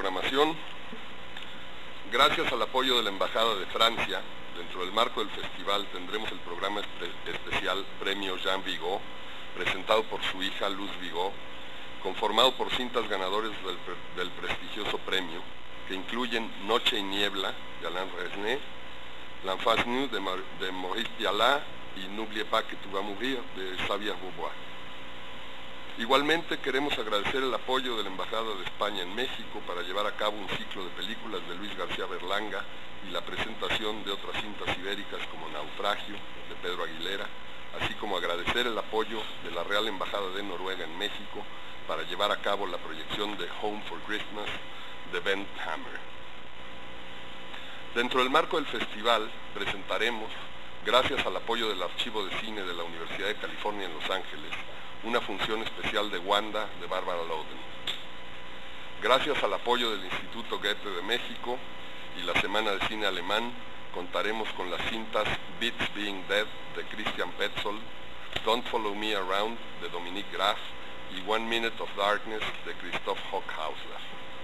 programación. Gracias al apoyo de la Embajada de Francia, dentro del marco del festival tendremos el programa especial Premio Jean Vigo, presentado por su hija Luz Vigo, conformado por cintas ganadores del prestigioso premio, que incluyen Noche y Niebla, de Alain Resnais, L'Enfance Nue, de Maurice Pialat, y N'oubliez pas que tu vas mourir, de Xavier Beauvoir. Igualmente queremos agradecer el apoyo de la Embajada de España en México para llevar a cabo un ciclo de películas de Luis García Berlanga y la presentación de otras cintas ibéricas como Naufragio, de Pedro Aguilera, así como agradecer el apoyo de la Real Embajada de Noruega en México para llevar a cabo la proyección de Home for Christmas de Ben Hammer. Dentro del marco del festival presentaremos, gracias al apoyo del Archivo de Cine de la Universidad de California en Los Ángeles, una función especial de Wanda de Barbara Loden. Gracias al apoyo del Instituto Goethe de México y la Semana de Cine Alemán, contaremos con las cintas Beats Being Dead de Christian Petzold, Don't Follow Me Around de Dominique Graf y One Minute of Darkness de Christoph Hochhausler.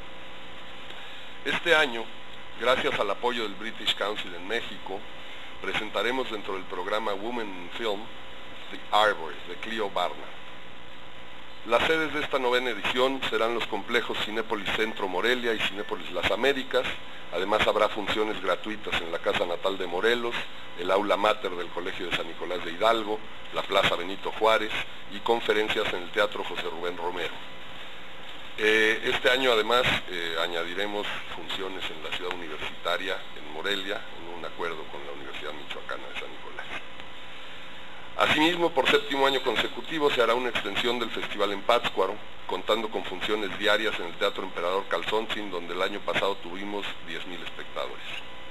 Este año, gracias al apoyo del British Council en México, presentaremos dentro del programa Women in Film The Arbor de Clio Barnard. Las sedes de esta novena edición serán los complejos Cinépolis Centro Morelia y Cinépolis Las Américas. Además habrá funciones gratuitas en la Casa Natal de Morelos, el Aula Mater del Colegio de San Nicolás de Hidalgo, la Plaza Benito Juárez y conferencias en el Teatro José Rubén Romero. Este año además añadiremos funciones en la Ciudad Universitaria, en Morelia, en un acuerdo con la Universidad Michoacana de San Nicolás. Asimismo, por séptimo año consecutivo se hará una extensión del festival en Pátzcuaro, contando con funciones diarias en el Teatro Emperador Calzontzin, donde el año pasado tuvimos 10,000 espectadores.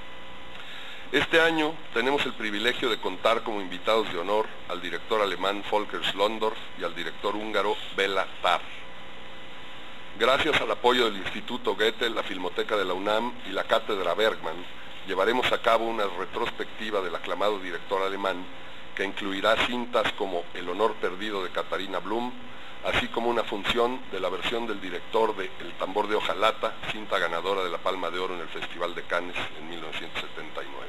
Este año tenemos el privilegio de contar como invitados de honor al director alemán Volker Schlöndorff y al director húngaro Béla Tarr. Gracias al apoyo del Instituto Goethe, la Filmoteca de la UNAM y la Cátedra Bergman, llevaremos a cabo una retrospectiva del aclamado director alemán que incluirá cintas como El honor perdido de Katharina Blum, así como una función de la versión del director de El tambor de hojalata, cinta ganadora de la Palma de Oro en el Festival de Cannes en 1979.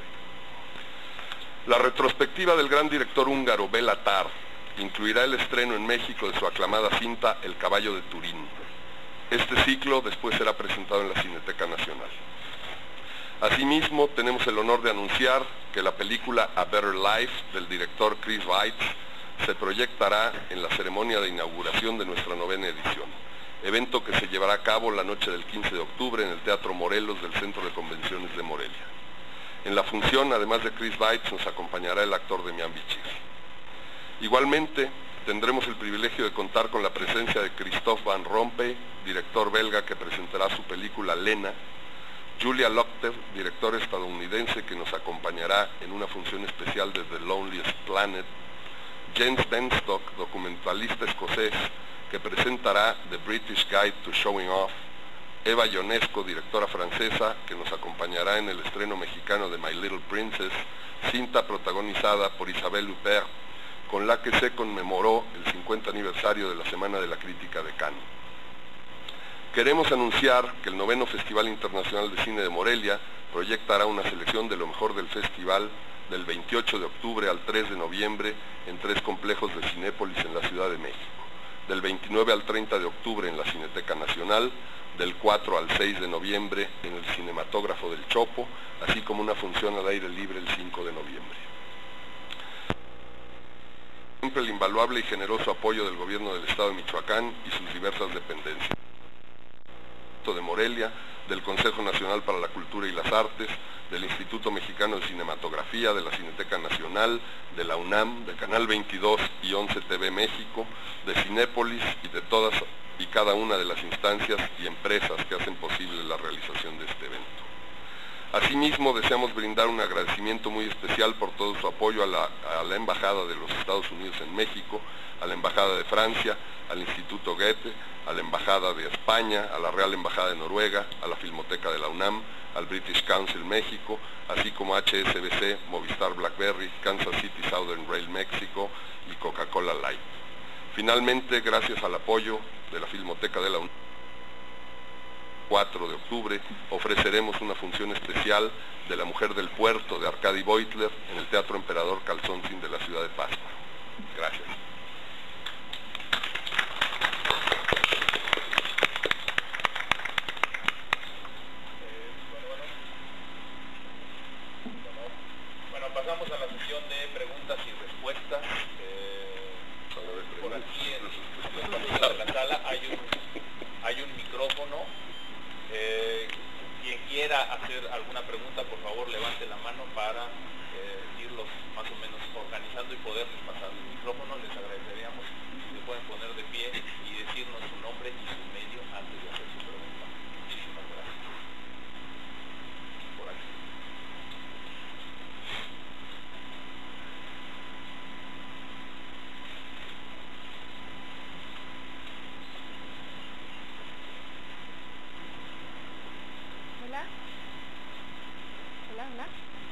La retrospectiva del gran director húngaro Béla Tarr incluirá el estreno en México de su aclamada cinta El caballo de Turín. Este ciclo después será presentado en la Cineteca Nacional. Asimismo, tenemos el honor de anunciar que la película A Better Life del director Chris Weitz se proyectará en la ceremonia de inauguración de nuestra novena edición, evento que se llevará a cabo la noche del 15 de octubre en el Teatro Morelos del Centro de Convenciones de Morelia. En la función, además de Chris Weitz, nos acompañará el actor Demián Bichir. Igualmente, tendremos el privilegio de contar con la presencia de Christophe Van Rompuy, director belga que presentará su película Lena, Julia Lochter, directora estadounidense que nos acompañará en una función especial de The Loneliest Planet, James Benstock, documentalista escocés que presentará The British Guide to Showing Off, Eva Ionesco, directora francesa que nos acompañará en el estreno mexicano de My Little Princess, cinta protagonizada por Isabelle Huppert, con la que se conmemoró el 50 aniversario de la Semana de la Crítica de Cannes. Queremos anunciar que el 9º Festival Internacional de Cine de Morelia proyectará una selección de lo mejor del festival del 28 de octubre al 3 de noviembre en 3 complejos de Cinépolis en la Ciudad de México, del 29 al 30 de octubre en la Cineteca Nacional, del 4 al 6 de noviembre en el Cinematógrafo del Chopo, así como una función al aire libre el 5 de noviembre. Siempre el invaluable y generoso apoyo del Gobierno del Estado de Michoacán y sus diversas dependencias de Morelia, del Consejo Nacional para la Cultura y las Artes, del Instituto Mexicano de Cinematografía, de la Cineteca Nacional, de la UNAM, de Canal 22 y 11 TV México, de Cinépolis y de todas y cada una de las instancias y empresas que hacen posible la realización de este evento. Asimismo, deseamos brindar un agradecimiento muy especial por todo su apoyo a la Embajada de los Estados Unidos en México, a la Embajada de Francia, al Instituto Goethe, a la Embajada de España, a la Real Embajada de Noruega, a la Filmoteca de la UNAM, al British Council México, así como HSBC, Movistar BlackBerry, Kansas City Southern Rail México y Coca-Cola Light. Finalmente, gracias al apoyo de la Filmoteca de la UNAM, 4 de octubre, ofreceremos una función especial de La Mujer del Puerto de Arkady Beutler en el Teatro Emperador Calzónzin de la ciudad de Pátzcuaro. Gracias. Bueno, pasamos a la sesión de preguntas y respuestas. Por aquí en los pasillos de la sala hay un micrófono. Quien quiera hacer alguna pregunta, por favor levante la mano para irlos más o menos organizando y poderles pasar el micrófono. Les agradeceríamos si se pueden poner de pie y decirnos su nombre y su medio antes de hacer su pregunta. Muchísimas gracias. Por aquí. Hola. Hola, hola.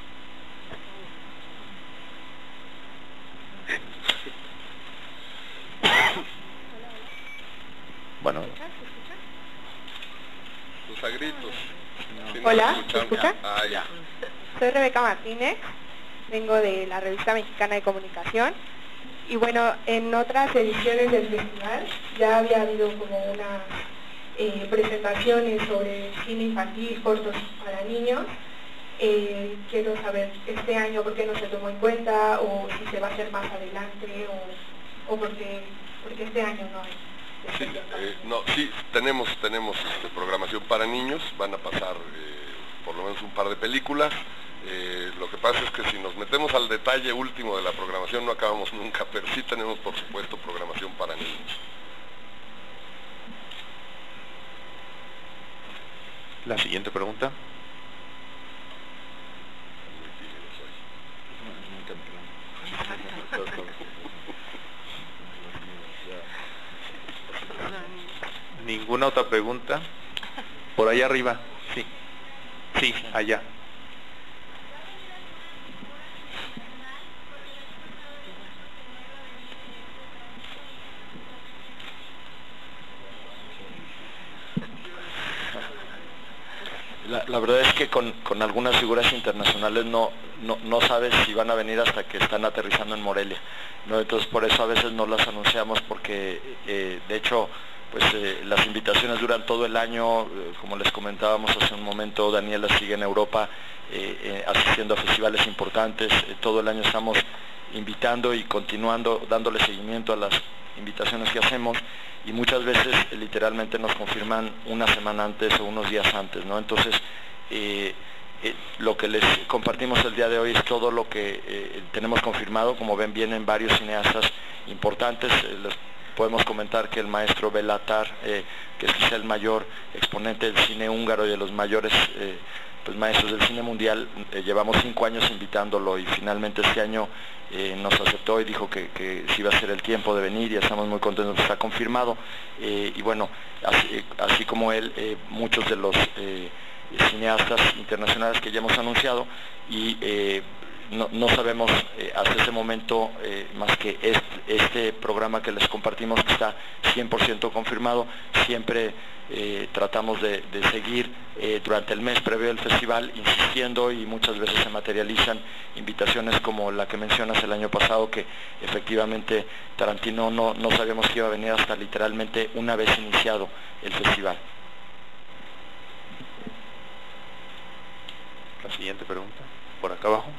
Bueno. ¿Se escucha? Tus a gritos. Si Hola, nos ¿se escuchamos. escucha? Ah, ya. Soy Rebeca Martínez, vengo de la Revista Mexicana de Comunicación y bueno, en otras ediciones del festival ya había habido como unas presentaciones sobre cine infantil, cortos para niños. Quiero saber este año por qué no se tomó en cuenta o si se va a hacer más adelante o por qué este año no hay. Sí, tenemos programación para niños, van a pasar por lo menos un par de películas. Lo que pasa es que si nos metemos al detalle último de la programación no acabamos nunca, pero sí tenemos por supuesto programación para niños. La siguiente pregunta. ¿Ninguna otra pregunta? Por allá arriba, sí. Sí, allá. La verdad es que con algunas figuras internacionales no sabes si van a venir hasta que están aterrizando en Morelia, ¿no? Entonces por eso a veces no las anunciamos porque de hecho pues las invitaciones duran todo el año. Como les comentábamos hace un momento, Daniela sigue en Europa asistiendo a festivales importantes. Todo el año estamos invitando y continuando dándole seguimiento a las invitaciones que hacemos y muchas veces literalmente nos confirman una semana antes o unos días antes, ¿no? Entonces lo que les compartimos el día de hoy es todo lo que tenemos confirmado. Como ven, vienen varios cineastas importantes. Les podemos comentar que el maestro Béla Tarr, que es quizá el mayor exponente del cine húngaro y de los mayores pues maestros del cine mundial, llevamos 5 años invitándolo y finalmente este año nos aceptó y dijo que sí iba a ser el tiempo de venir y estamos muy contentos que está confirmado. Y bueno, así como él, muchos de los cineastas internacionales que ya hemos anunciado y no sabemos hasta ese momento más que este programa que les compartimos que está 100% confirmado. Siempre tratamos de seguir durante el mes previo al festival insistiendo y muchas veces se materializan invitaciones como la que mencionas el año pasado, que efectivamente Tarantino no sabíamos que iba a venir hasta literalmente una vez iniciado el festival. La siguiente pregunta, por acá abajo.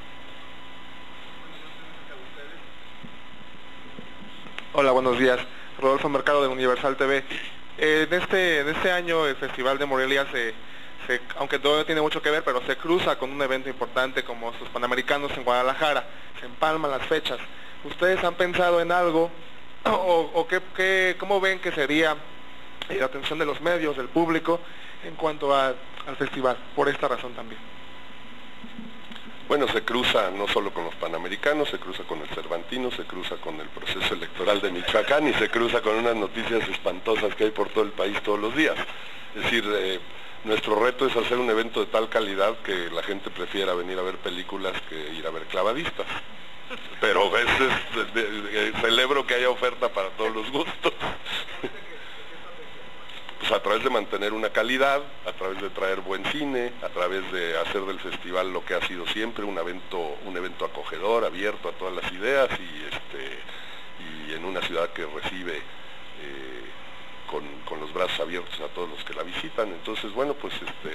Hola, buenos días. Rodolfo Mercado de Universal TV. En este año el Festival de Morelia aunque todavía tiene mucho que ver, pero se cruza con un evento importante como sus Panamericanos en Guadalajara. Se empalman las fechas. ¿Ustedes han pensado en algo o cómo ven que sería la atención de los medios, del público, en cuanto al festival? Por esta razón también. Bueno, se cruza no solo con los Panamericanos, se cruza con el Cervantino, se cruza con el proceso electoral de Michoacán y se cruza con unas noticias espantosas que hay por todo el país todos los días. Es decir, nuestro reto es hacer un evento de tal calidad que la gente prefiera venir a ver películas que ir a ver clavadistas. Pero a veces celebro que haya oferta para todos los gustos. pues a través de mantener una calidad, a través de traer buen cine, a través de hacer del festival lo que ha sido siempre, un evento acogedor, abierto a todas las ideas y en una ciudad que recibe con los brazos abiertos a todos los que la visitan. Entonces, bueno, pues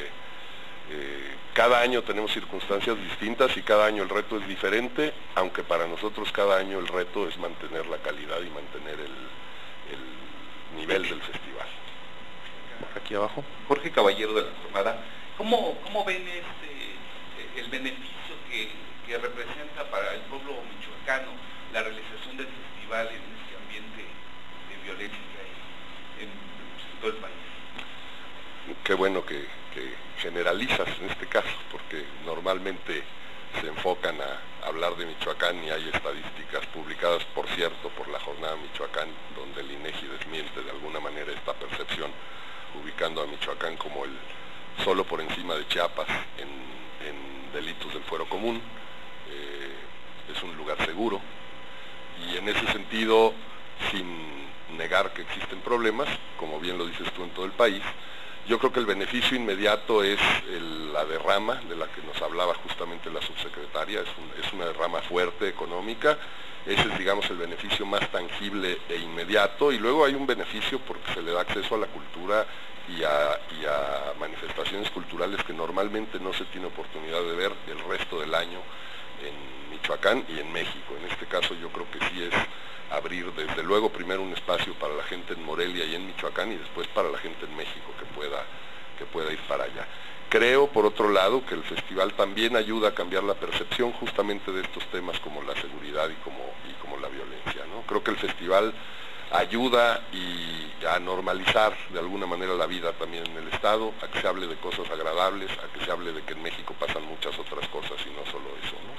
cada año tenemos circunstancias distintas y cada año el reto es diferente, aunque para nosotros cada año el reto es mantener la calidad y mantener el nivel del festival. Aquí abajo. Jorge Caballero de la Jornada, ¿cómo ven el beneficio que representa para el pueblo michoacano la realización del festival en este ambiente de violencia en todo el país? Qué bueno que generalizas en este caso, porque normalmente se enfocan a hablar de Michoacán y hay estadísticas publicadas, por cierto, por la Jornada Michoacán, donde el INEGI desmiente de alguna manera esta percepción, ubicando a Michoacán como solo por encima de Chiapas en delitos del fuero común. Es un lugar seguro y en ese sentido, sin negar que existen problemas, como bien lo dices tú, en todo el país, yo creo que el beneficio inmediato es la derrama de la que nos hablaba justamente la subsecretaria, es una derrama fuerte económica. Ese es, digamos, el beneficio más tangible e inmediato, y luego hay un beneficio porque se le da acceso a la cultura y a manifestaciones culturales que normalmente no se tiene oportunidad de ver el resto del año en Michoacán y en México. En este caso yo creo que sí es abrir desde luego primero un espacio para la gente en Morelia y en Michoacán y después para la gente en México que pueda ir para allá. Creo, por otro lado, que el festival también ayuda a cambiar la percepción justamente de estos temas como la seguridad y como la violencia, ¿no? Creo que el festival ayuda a normalizar de alguna manera la vida también en el Estado, a que se hable de cosas agradables, a que se hable de que en México pasan muchas otras cosas y no solo eso, ¿no?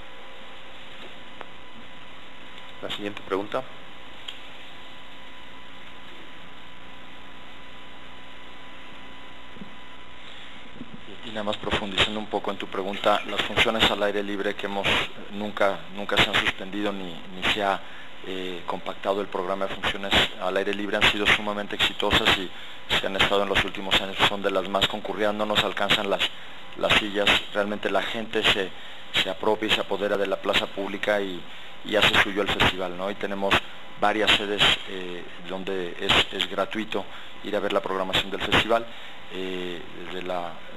La siguiente pregunta. Y nada más profundizando un poco en tu pregunta, las funciones al aire libre que nunca se han suspendido ni se ha compactado el programa de funciones al aire libre, han sido sumamente exitosas y se han estado en los últimos años, son de las más concurridas, no nos alcanzan las sillas, realmente la gente se apropia y se apodera de la plaza pública y hace suyo el festival, ¿no? Y tenemos varias sedes donde es gratuito ir a ver la programación del festival, desde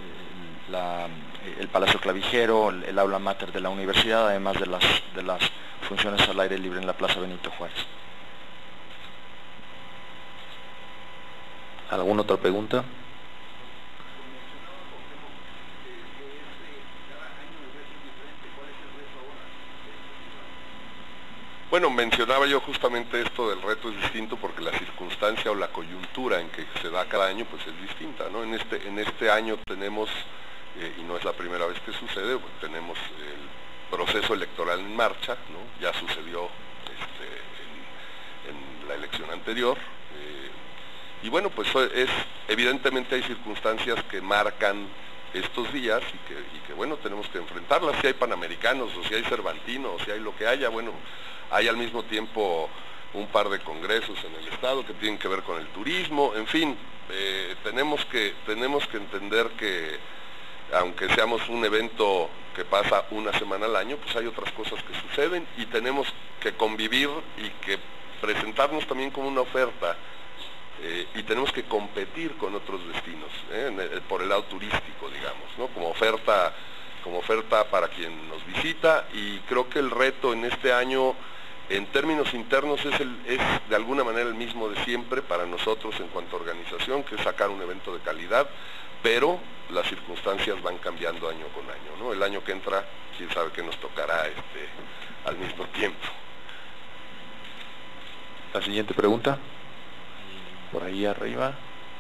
el Palacio Clavijero, el aula mater de la universidad, además de las funciones al aire libre en la Plaza Benito Juárez. ¿Alguna otra pregunta? Bueno, mencionaba yo justamente esto del reto es distinto porque la circunstancia o la coyuntura en que se da cada año pues es distinta, ¿no? En este año tenemos, y no es la primera vez que sucede, pues, tenemos el proceso electoral en marcha, ¿no? Ya sucedió en la elección anterior, y bueno, pues evidentemente hay circunstancias que marcan estos días y que bueno, tenemos que enfrentarlas, si hay panamericanos o si hay cervantino o si hay lo que haya, bueno, hay al mismo tiempo un par de congresos en el estado que tienen que ver con el turismo, en fin, tenemos que entender que aunque seamos un evento que pasa una semana al año, pues hay otras cosas que suceden y tenemos que convivir y que presentarnos también como una oferta y tenemos que competir con otros destinos, por el lado turístico, digamos, ¿no? Como oferta para quien nos visita, y creo que el reto en este año en términos internos es de alguna manera el mismo de siempre para nosotros en cuanto a organización, que es sacar un evento de calidad, pero las circunstancias van cambiando año con año, ¿no? El año que entra, quién sabe qué nos tocará al mismo tiempo. La siguiente pregunta, por ahí arriba.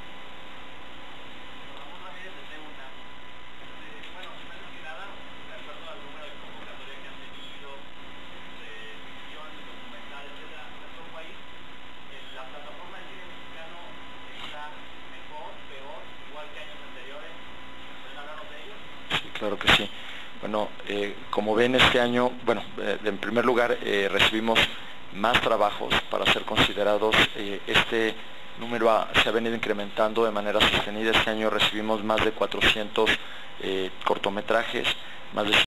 Claro que sí. Bueno, como ven este año, bueno, en primer lugar recibimos más trabajos para ser considerados. Este número se ha venido incrementando de manera sostenida. Este año recibimos más de 400 cortometrajes, más de